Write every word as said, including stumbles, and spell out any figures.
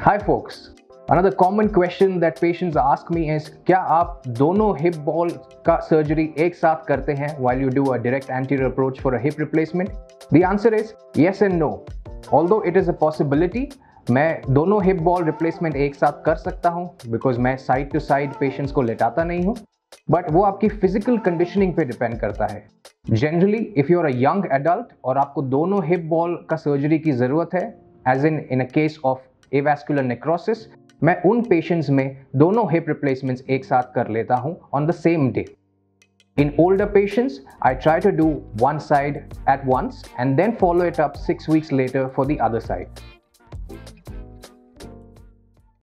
Hi folks, another common question that patients ask me is क्या आप दोनों hip ball का surgery एक साथ करते हैं while you do a direct anterior approach for a hip replacement? The answer is yes and no. Although it is a possibility, मैं दोनों hip ball replacement एक साथ कर सकता हूँ because मैं side to side patients को लेटाता नहीं हूँ, but वो आपकी physical conditioning पे depend करता है. Generally, if you are a young adult और आपको दोनों hip ball का surgery की ज़रूरत है, as in in a case of avascular necrosis, मैं उन patients में दोनों hip replacements एक साथ कर लेता हूँ on the same day. In older patients, I try to do one side at once and then follow it up six weeks later for the other side.